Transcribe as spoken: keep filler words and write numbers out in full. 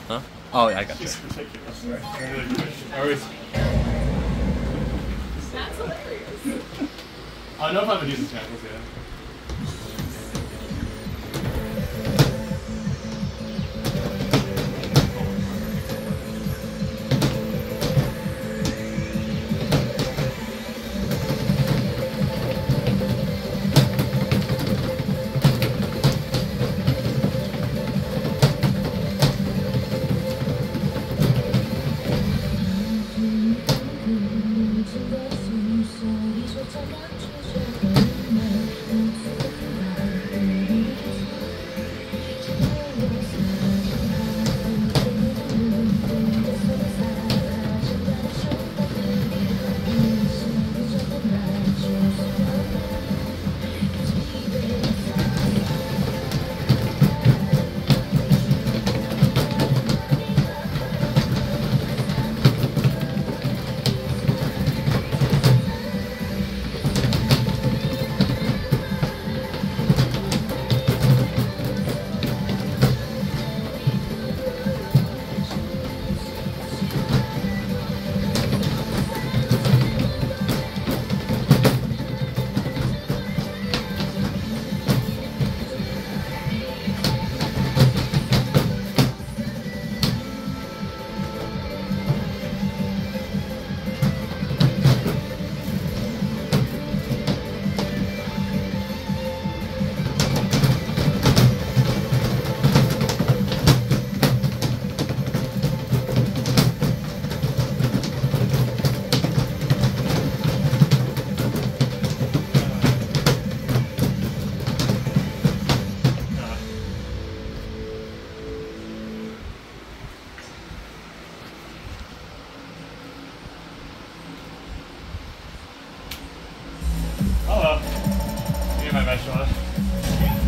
Huh? Oh, yeah, I got you. It's ridiculous, right? Always. That's hilarious. I don't know if I have a decent samples yet. Oh well. Me and my best shot.